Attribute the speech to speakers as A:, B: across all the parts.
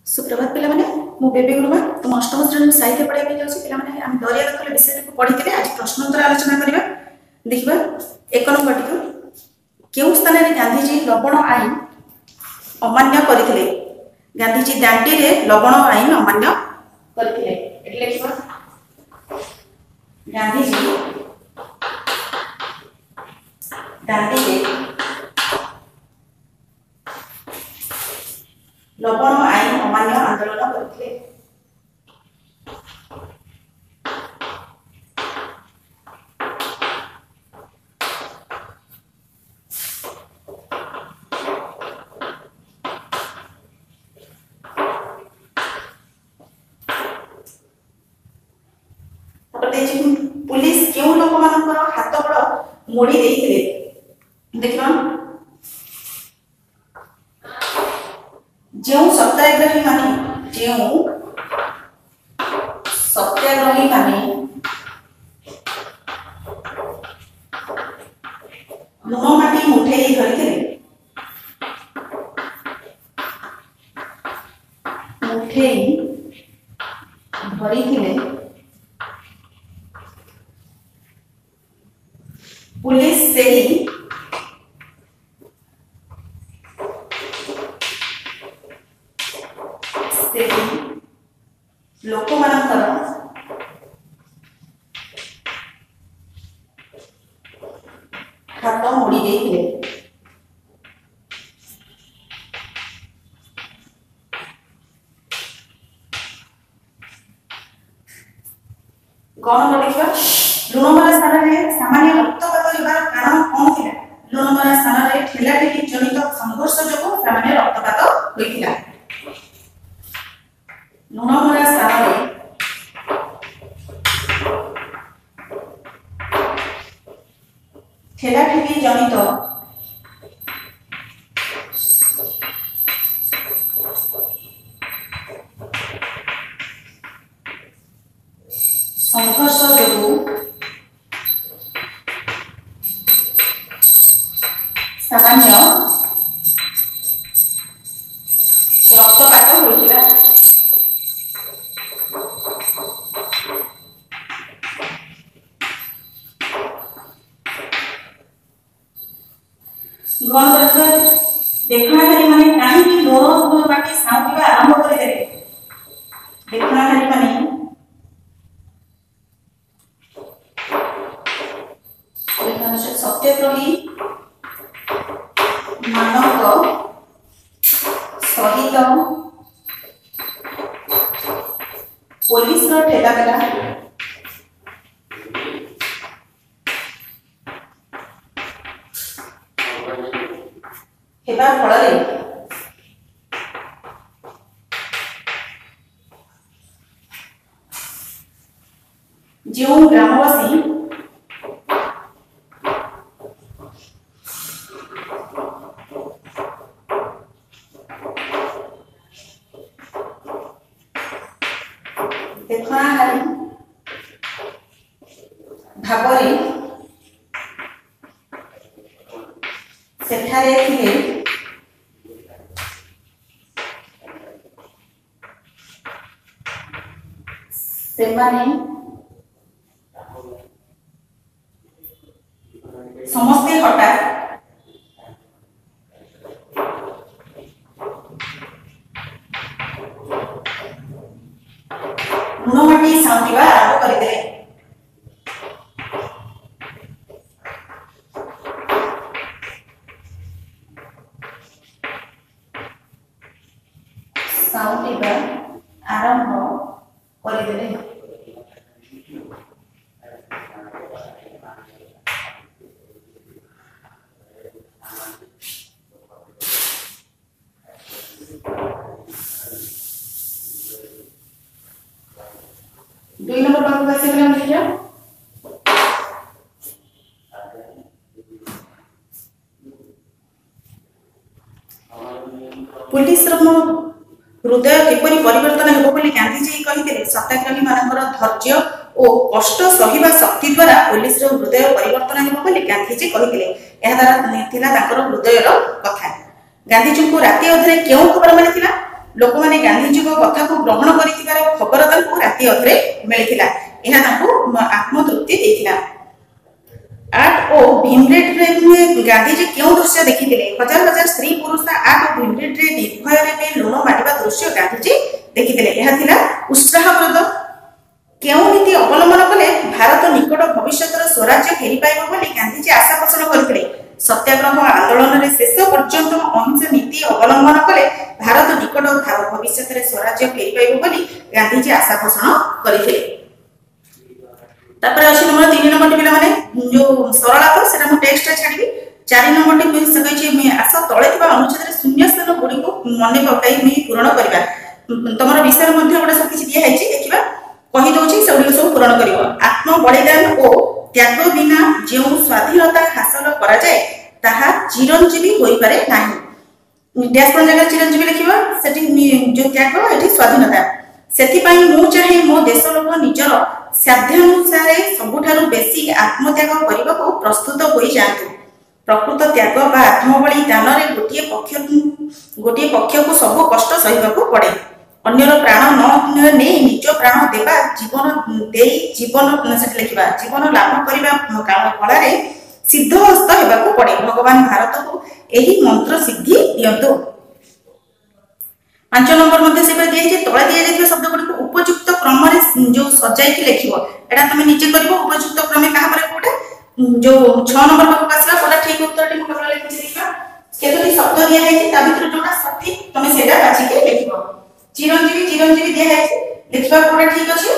A: सुप्रभात पे मु बेबी गुरुमा तुम अष्टम श्रेणी साहित्य पढ़ाई जाऊँगी पे आम दरिया दखल विषय को पढ़ी आज प्रश्नोत्तर आलोचना करवा। देखा एक नंबर क्यों स्थान में गांधीजी लवण आईन अमान्य करते। गांधीजी दांडी रे लवण आईन अमान्य करते। गांधीजी दांडी रे लवण आईन अमान्य आंदोलन करते। पुलिस क्यों लोक मान हाथ गोड़ मोड़ी देते। देख जो सत्याग्रही माने लुण माटी मुठे धरते पुलिस से लोक मानकर हाथ मोड़ी देते। गौण देखा लुणमरा स्थान में सामान्य रक्तपात होबार कारण कौन थिला। लुणमरा स्थान में ठेलाठेली जनित संघर्ष जो सामान्य रक्तपात होइथिला। लुणमरा स्थान में ठेलाठेली जनित संघर्ष जो सामान्य रक्तपात होइथिला। देखणाधारी माने काहेकि लुण माटी साउंटिबा आरंभ करिदेले। देखणाधारी माने सत्याग्रही मानक सहित पुलिस रो ठेलापेला हेबा फଳରେ जो ग्रामवासी देखणाधारी भावरे सेठारे थिले सेमाने समस्ते हठात लुण माटी साउंटिबा आरंभ करिदेले। साउंटिबा आरंभ करिदेले। दुई नंबर पाठ कैसे करें देखिए। पुलिस हृदय किपरि परिवर्तन हेबो बोली गांधीजी कहिथिले। सत्याग्रही मानकर धैर्य और कष्ट सहिबा शक्ति द्वारा पुलिस रो हृदय परिवर्तन हेबो बोली गांधीजी कहिथिले। एहा द्वारा थिला ताकर हृदयर कथा। गांधीजी को राति अधरे क्यों खबर मिलिथिला लोक माने गांधीजी को कथा को ग्रहण करितिबार खबर तांको राति अधरे मिलिथिला एहा तांको आत्मतृप्ति देथिला। आर्ट ओ भीमरेट रे गांधीजी क्यों दृश्य देखिथिले हजार हजार स्त्री पुरुष आर्ट ओ भीमरेट रे निर्भय रे लुण मारिबा दृश्य गांधीजी देखिथिले एहा थिला उत्साहप्रद। केउ नीति अवलंबन कले भारत निकट भविष्यतर स्वराज्य फेरी पाइबो बोली गांधीजी आशा पोषण करथिले। सत्याग्रह आंदोलन रे शेष पर्यंत अहिंसा नीति अवलंबन कले भारत निकट भविष्यतर स्वराज्य फेरी पाइबो बोली गांधीजी आशा पोषण करथिले। तापर अछि नंबर 3 नंबर पिला माने जो सरला तो सेटा मु टेक्स्ट छाडीबी। 4 नंबर टी से कहै छी आशा तळे थिबा अनुच्छेद रे शून्य स्थान गुडी को मने पकाई मी पूर्ण करबा। तमरा विषय मध्ये गोटे सब किछि दिया है छी देखिबा कहि दोछि सेउडी सब पूर्ण करिवो। आत्म बलिदान ओ त्याग बिना जो स्वाधीनता हासिल करा जाय ताहा चिरंजीवी होई पारे नाही। डैश पर जगह चिरंजीवी लिखिबा सेठी जो त्याग एठी स्वाधीनता सेति पई मु चाहे मो देश लोक निजर साध्यानुसार सबुठारु बेसी आत्मत्याग करबा को प्रस्तुत होई जातु। प्रकृत त्याग बा आत्मबलिदान रे गोटिए पक्ष को सब कष्ट सहिबा को पड़े। अन्यर प्राण न ने निज प्राण देबा जीवन देई जीवन से लिखिबा जीवन लाभ करबा कला रे सिद्ध हस्त हेबा को पड़े। भगवान भारत को एही मंत्र सिद्धि दियंतु। 5 नंबर मध्ये सेबा दिए जे तळे दिए जेथिबा शब्द गुडी को उपयुक्त क्रम रे जो सजाई के लिखिबो एटा तमे नीचे करबो उपयुक्त क्रम कहा पर कोटा जो 6 नंबर को आसला पूरा ठीक उत्तर टी केवल लिखि देखा केतोटी शब्द दिया है ता भितर जोटा सठी तमे सेटा बाछि के लिखिबो। चिरंजीवी चिरंजीवी दिया है लिखबा पूरा ठीक अछि।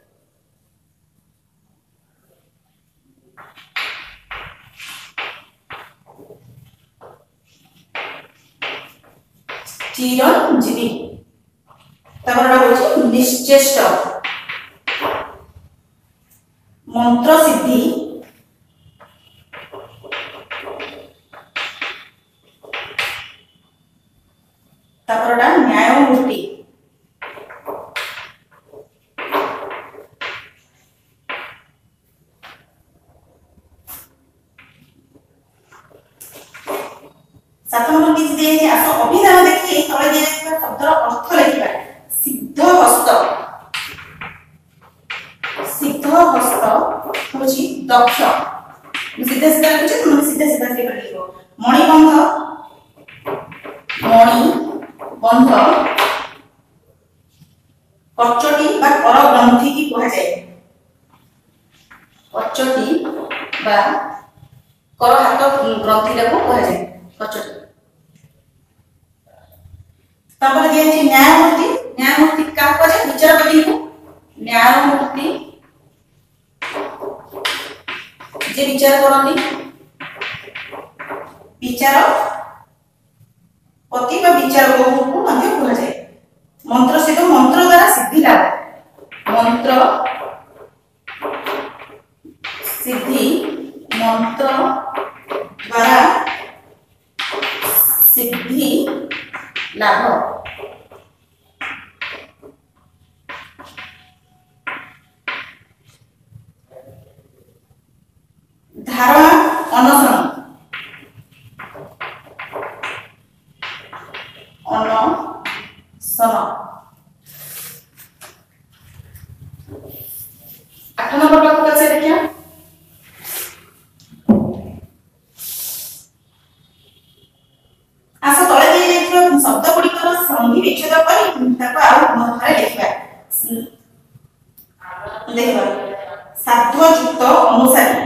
A: चिरंजीवी तमरा होछि निश्चेष्ट मंत्र सिद्धि तपरडा न्यायमूर्ति सात नंबर किछि दिए आसो अभिधान देखि तळे दिए शब्दर अर्थ लिखिबा। सिद्ध हस्त होछि दक्ष सीधा सीधा लिखि तुम सीधा सीधा से लिखो। मणिबंध कचटी बा कर ग्रंथि की कहा जाए। कचटी बा कर हाथ ग्रंथि को कहा जाए कचटी। तापर दिया है न्यायमूर्ति। न्यायमूर्ति का कहे विचारपति को न्यायमूर्ति जे विचार करनी विचार पति बा विचार को मध्य कहा जाए। मंत्र सिद्ध मंत्र द्वारा सिद्धि लाभ मंत्र सिद्धि मंत्र द्वारा सिद्धि लाभ। धारणा अनशन 8 नंबर बाबू कैसे देखिए आशा तले दिए शब्द गुड़िकर संधि विच्छेद लिखा साध्ययुक्त अनुसारी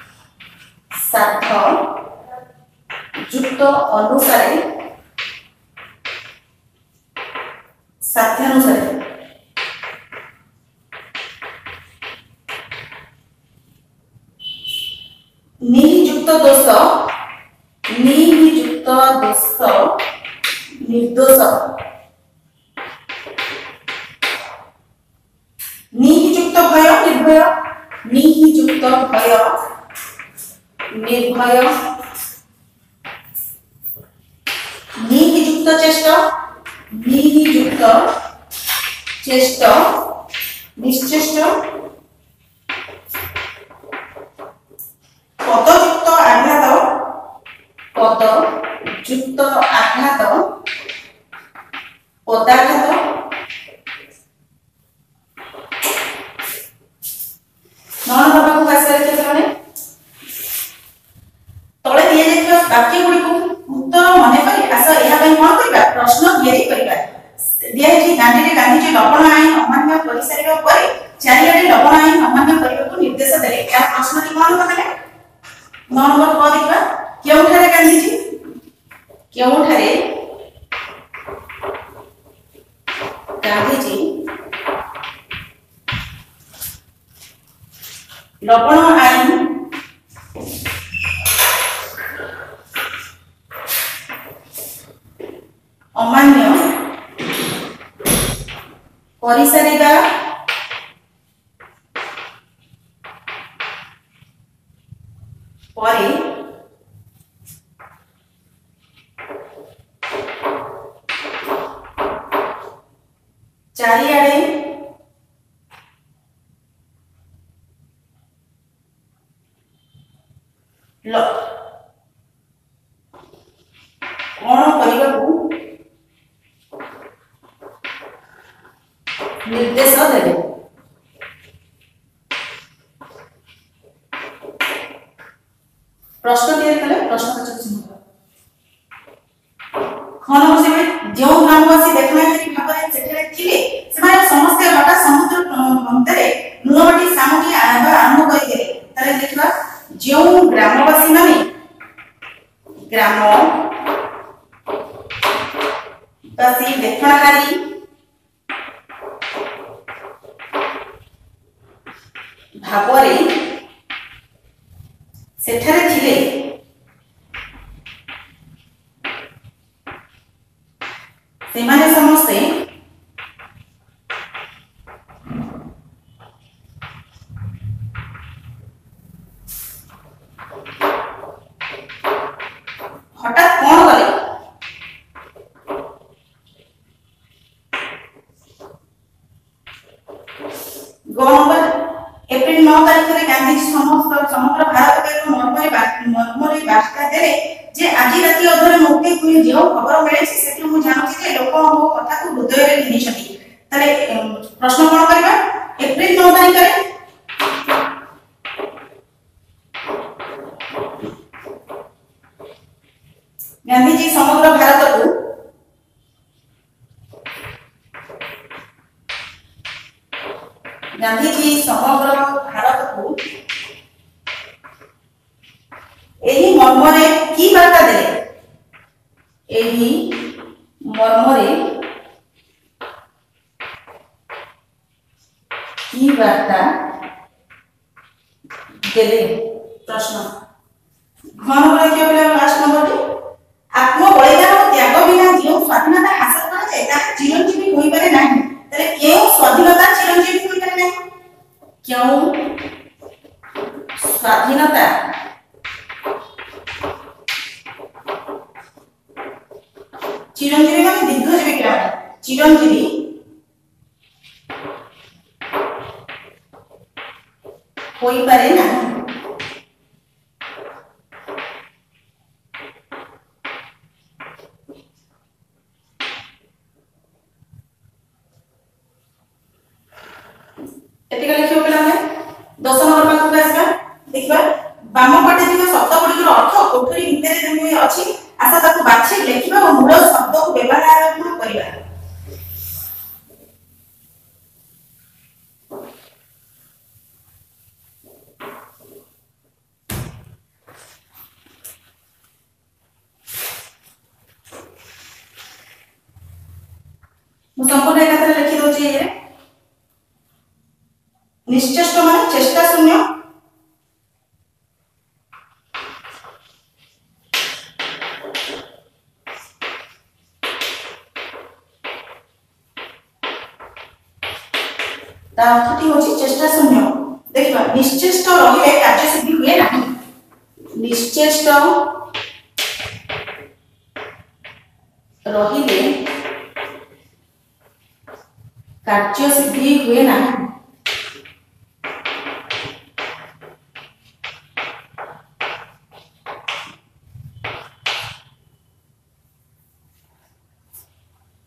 A: साध्यानुसारी नियुक्त दोष निर्दोष नियुक्त भय निर्भय नियुक्त चेष्टा निश्चेष्ट पदयुक्त आघात पदाघात नौ नंबर को कैसे लिखे माने तळे दिए जेतिबा वाक्य गुडी को उत्तर मने करी आस एहा पई कोन करबा प्रश्न तयारी करबा दिया जे गांधी जी लवण आईन अमान्य परिसारिका परे चारियाडे लवण आईन अमान्य करबा को निर्देश देले या प्रश्न टी कोन करले 9 नंबर को देखबा केउठारे गांधी जी लवण आईन अमान्य परिसारिका परे चारियाडे कौन करने को निर्देश देवे प्रश्न तैयारी कले प्रश्नवाचक चिन्ह खन बसे जो ग्रामवासी देखना है भाबरे सेठरे थिले सेमाने समस्त हटा समुद्र अंतरे नुनमाटी सामुटी आबा आरंभ करि देले तारे देखबा जो ग्रामवासी माने ग्रामवासी देखणाहारी भाबरे सेठरे थिले सेमाने समस्ते हठात कौन करे गणबर एप्रिल 9 तारीख रे गांधी जी समग्र भारत के मर्मरी वार्ता देले जे आजि राति अधरे मोके कोई जो खबर मिले सेठी मु जानो जे लोक मो कथा को हृदय रे लेनि छथि तले प्रश्न कोन करबा एप्रिल 9 तारीख रे गांधी जी समग्र भारत को एही मर्मरे की वार्ता देले एही मर्मरे की वार्ता देले प्रश्न घन बोले के बोले लास्ट नंबर टी आत्म बलिदान और त्याग बिना जो स्वाधीनता हासिल करा जाय ता चिरंजीवी होई पारे नाही तले केउ स्वाधीनता चिरंजीवी होई पारे नाही क्यों स्वाधीनता चिरंजीवी माने दीर्घजीवी क्या चिरंजीवी होई पारे नाही एतिका लिखियो पिला में 10 नंबर पाखु आसबा देखबा बाम पटे दियो शब्द गुडी अर्थ कोठरी भितरे जेमि अछि आशा ताकु बाछि लिखिबा और मूल शब्द को व्यवहार करिबा मु संपूर्ण एकत्र लिखि दोछि ये निश्चेष्ट माने चेष्टा शून्य अर्थटी होची चेष्टा शून्य देखिबा निश्चेष्ट रहिले कार्य सिद्धि हुए नाही निश्चेष्ट रहिले कार्य सिद्धि हुए नाही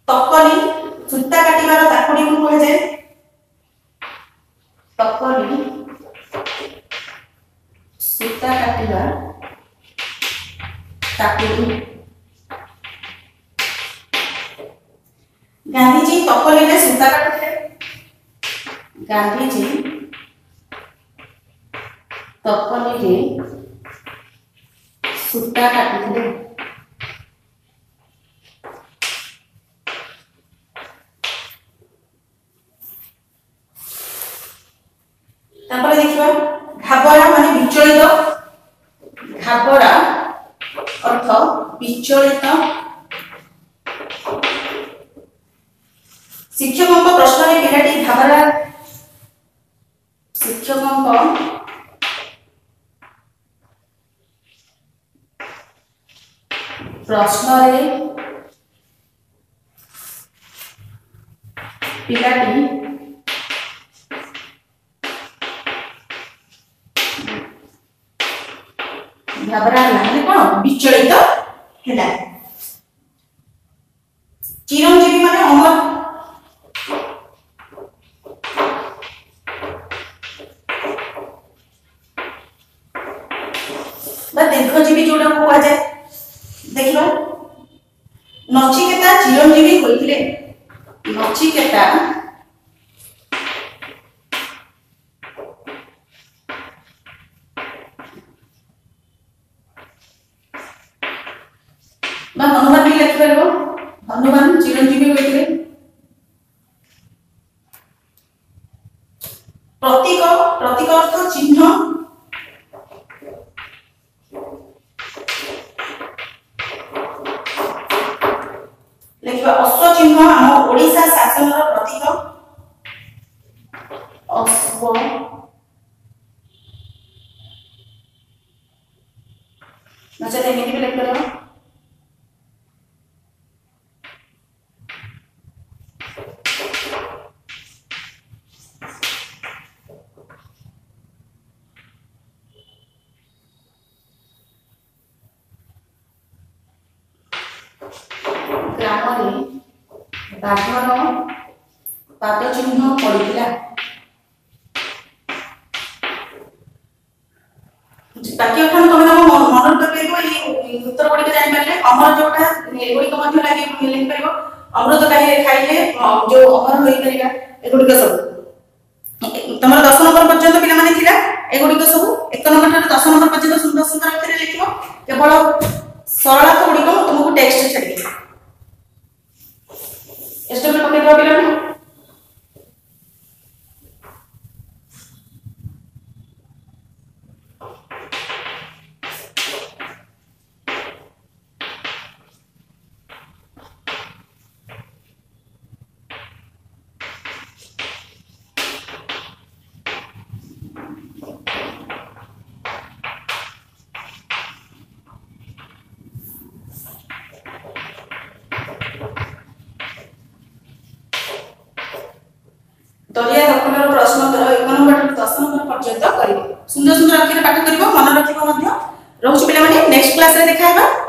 A: तकली सूता काटिबार ताकुड़ी को कह जाए तकली सूता काटिबार ताकुड़ी। गांधीजी तकली रे सूता काटुଥିଲେ। गांधीजी तकली रे सूता काटुଥିଲେ। तापर देखिबा घाबरा माने विचलित। घाबरा अर्थ विचलित। शिक्षकों प्रश्न रे पिलाटी घाबरा शिक्षकों प्रश्न रे पिलाटी घाबरा माने कोन विचलित हैला। चिरंजीवी माने अमर बा दीर्घजीवी जोड़ा को आ जाए। देखिबा नचिकेता चिरंजीवी होइथिले। नचिकेता बा हनुमान भी लिख परबो। हनुमान चिरंजीवी होइथिले। प्रतीक प्रतीक अर्थ चिन्ह। लिखिबा अश्व चिन्ह आम ओडिशा शासनर प्रतीक। अश्व नचते एमिति भी लिख परबो। ग्राम बाघर पाद चिन्ह पड़ता। बाकी तुम मन रखिए उत्तर गुड़िक जापारे अमर जोटा एगुड़िक लगे लिख पार। अमृत खाइले जो अमर हो पार एगुड़िक सब तुम 10 नंबर पर्यंत पिला एगुड़िक सब 1 नंबर 10 नंबर पर्यंत सुंदर सुंदर अक्षर लिख केवल सरलता गुड़िक तुमको टेक्स्ट छाड़ी एस्टेबल पकड़ दो पिला में। दलिया दखलर प्रश्न 1 नंबर 10 नंबर पर्यंत करिवे। सुंदर सुंदर अक्षर पाठ करिवो मन रखिवो मध्य। रहउछ पिला माने नेक्स्ट क्लास रे देखाइबा।